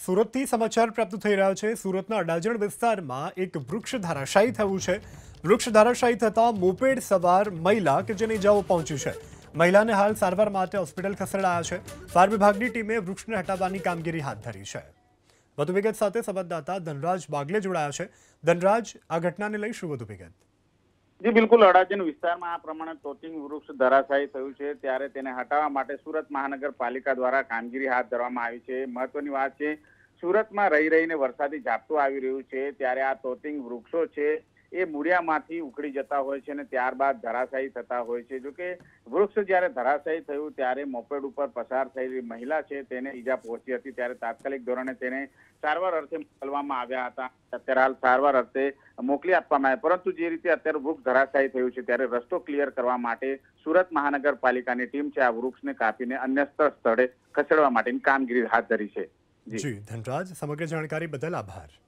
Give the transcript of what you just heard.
સુરતથી સમાચાર પ્રાપ્ત થઈ રહ્યા છે। સુરતના અડાજણ વિસ્તારમાં એક વૃક્ષ ધરાશાયી થયું છે। વૃક્ષ ધરાશાયી થતાં મોપેડ સવાર મહિલા કે જેને ઇજાઓ પહોંચી છે, મહિલાને હાલ સારવાર માટે હોસ્પિટલ ખસેડાયા છે। ફાયર વિભાગની ટીમે વૃક્ષને હટાવવાની કામગીરી હાથ ધરી છે। વધુ વિગત સાથે સંવાદદાતા ધનરાજ બાગલે જોડાયા છે। ધનરાજ, આ ઘટનાને લઈ શું વધુ વિગત? જી બિલકુલ, અડાજણ વિસ્તારમાં આ પ્રમાણે તોતિંગ વૃક્ષ ધરાશાયી થયું છે, ત્યારે તેને હટાવવા માટે સુરત મહાનગરપાલિકા દ્વારા કામગીરી હાથ ધરવામાં આવી છે। મહત્વની વાત છે, સુરતમાં રહી રહીને વરસાદી ઝાપટું આવી રહ્યું છે, ત્યારે આ તોતિંગ વૃક્ષો છે એ મૂળિયામાંથી ઉખડી જતા હોય છે અને ત્યારબાદ ધરાશાયી થતા હોય છે। જોકે વૃક્ષ જ્યારે ધરાશાયી થયું ત્યારે મોપેડ ઉપર પસાર થયેલી મહિલા છે તેને ઈજા પહોંચી હતી, ત્યારે તાત્કાલિક ધોરણે તેને સારવાર અર્થે મોકલવામાં આવ્યા હતા। અત્યારે હાલ સારવાર અર્થે મોકલી આપવામાં આવ્યા, પરંતુ જે રીતે અત્યારે વૃક્ષ ધરાશાયી થયું છે ત્યારે રસ્તો ક્લિયર કરવા માટે સુરત મહાનગરપાલિકાની ટીમ છે આ વૃક્ષને કાપીને અન્ય સ્થળે ખસેડવા માટેની કામગીરી હાથ ધરી છે। જી ધનરાજ, સમગ્ર જાણકારી બદલ આભાર।